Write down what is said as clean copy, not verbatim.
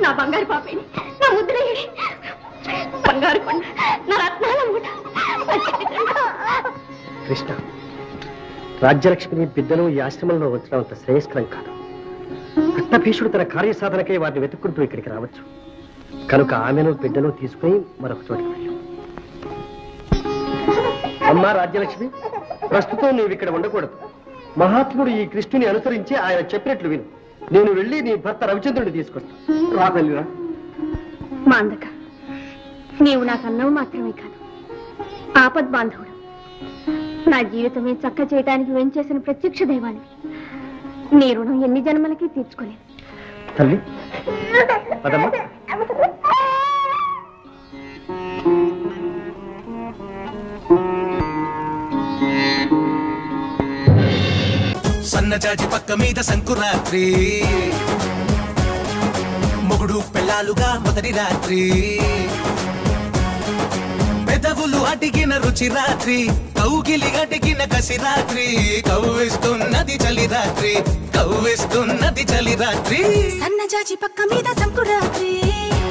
బంగారు పాపేని, నా ముద్రయ్యని, బంగారు కొండ, నా రత్నాల మూట. కృష్ణ, రాజ్యలక్ష్మిని బిడ్డను ఈ ఆశ్రమంలో ఉంచడం అంత శ్రేయస్కరం కాదు. కృష్ణభీషుడు తన కార్యసాధనకై వారిని వెతుక్కుంటూ ఇక్కడికి రావచ్చు. కనుక ఆమెను బిడ్డను తీసుకుని మరొక చోటికి వెళ్ళు. అమ్మా రాజ్యలక్ష్మి, ప్రస్తుతం నీవు ఇక్కడ ఉండకూడదు. మహాత్ముడు ఈ కృష్ణుని అనుసరించి ఆయన చెప్పినట్లు విను. నేను వెళ్ళి నీ భర్త రవిచంద్రుడిని తీసుకొస్తాను. రా తల్లిరా. మాందక, నీవు నాకు అన్నవు మాత్రమే కాదు, ఆపద్ బాంధవుడు. నా జీవితమే చక్క చేయటానికి వెంచేసిన ప్రత్యక్ష దైవాన్ని. నీ రుణం ఎన్ని జన్మలకి తీర్చుకోలేదు. తల్లి పదమ్మా. సన్నజాజి పక్క మీద సంకురాత్రి, మొగుడు పెళ్ళాలుగా మొదటి రాత్రి, పెదవులు అడిగిన రుచి రాత్రి, కౌగిలి అడిగిన కసి రాత్రి, కవ్విస్తున్నది చలి రాత్రి, కవ్విస్తున్నది చలి రాత్రి. సన్నజాజి పక్క మీద సంకురాత్రి,